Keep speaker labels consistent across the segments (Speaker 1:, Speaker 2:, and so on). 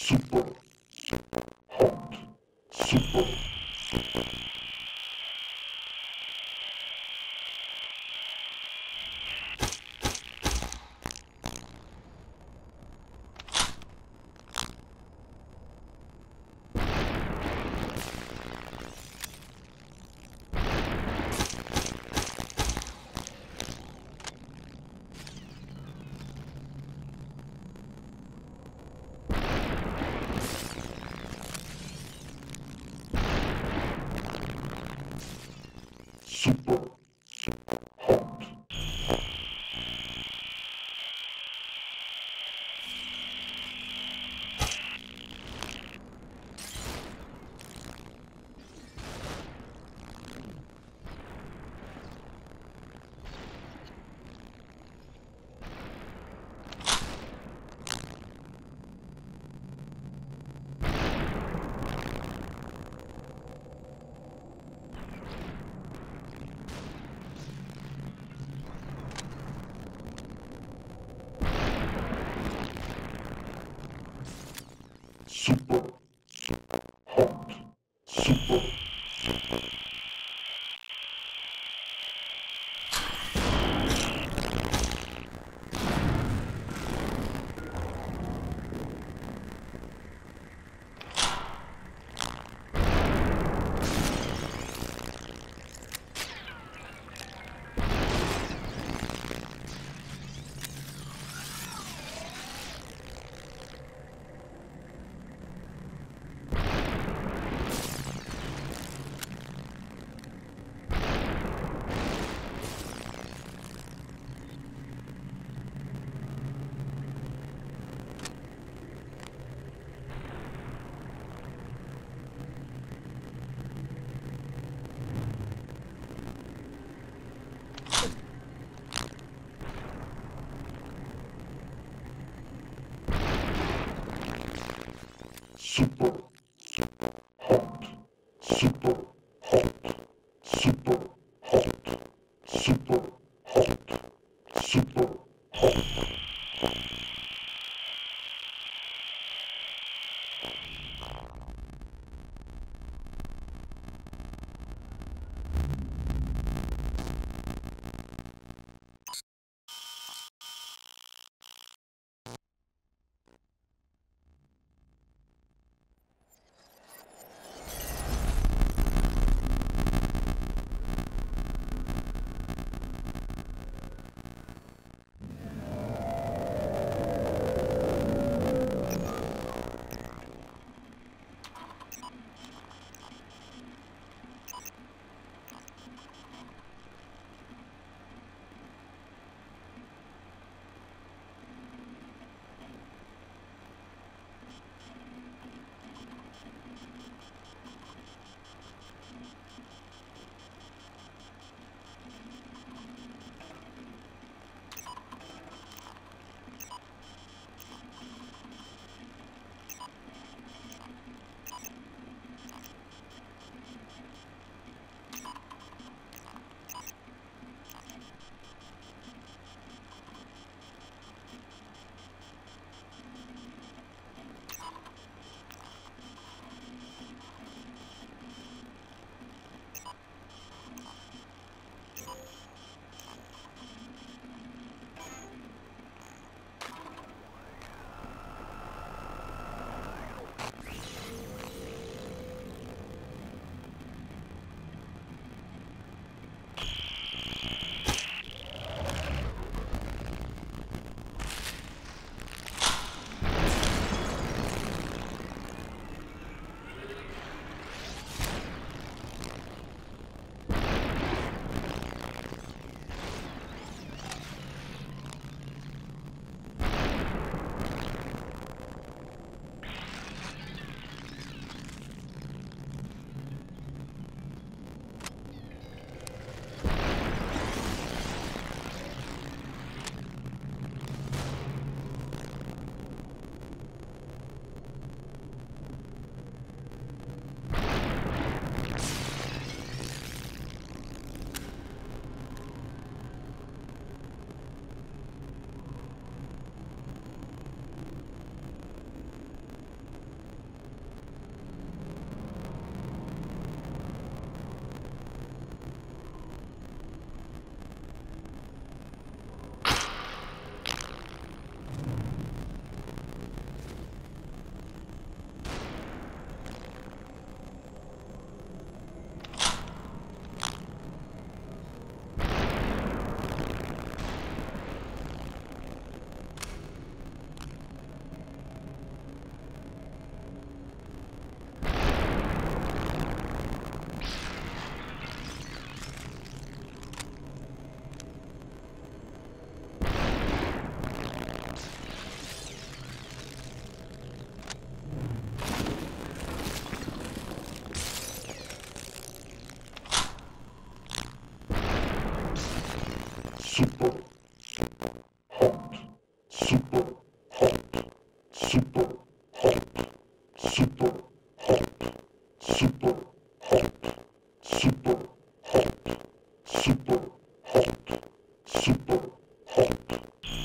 Speaker 1: Super hot. Super. Super hot. Super hot. Super. Super hot. Super hot. Super hot. Super hot. Super hot. super hot, super hot, super hot, super hot, super hot, super hot, super hot, super hot.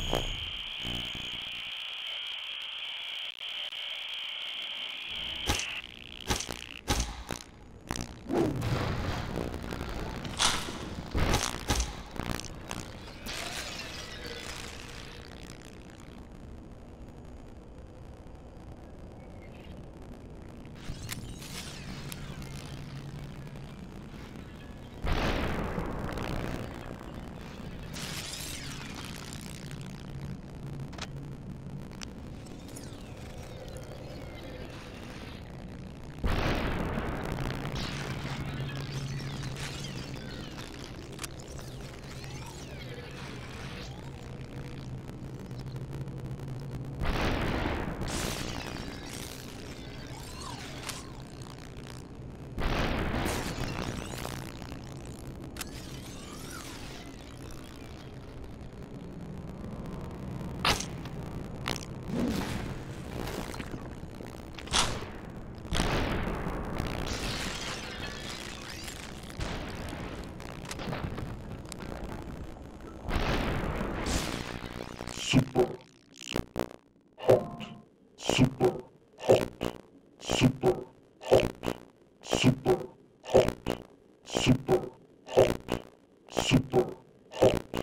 Speaker 1: Super hot, super hot, super hot, super hot, super hot, super hot.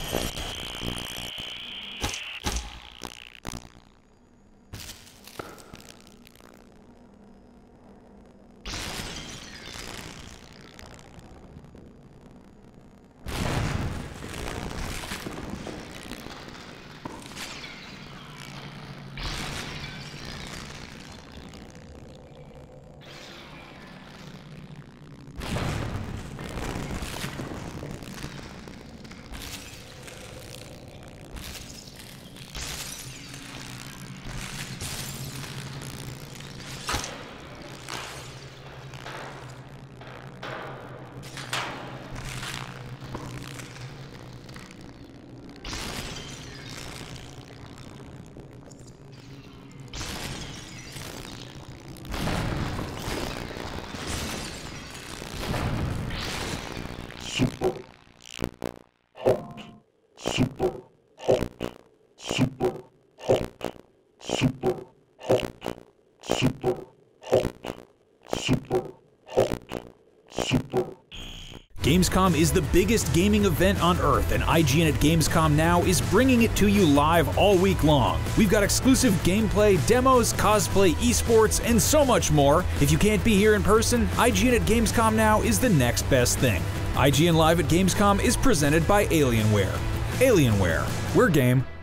Speaker 1: Super hot, super hot, super hot, super hot, super hot, super hot, super.
Speaker 2: Gamescom is the biggest gaming event on Earth, and IGN at Gamescom Now is bringing it to you live all week long. We've got exclusive gameplay, demos, cosplay, esports, and so much more. If you can't be here in person, IGN at Gamescom Now is the next best thing. IGN Live at Gamescom is presented by Alienware. Alienware, we're game.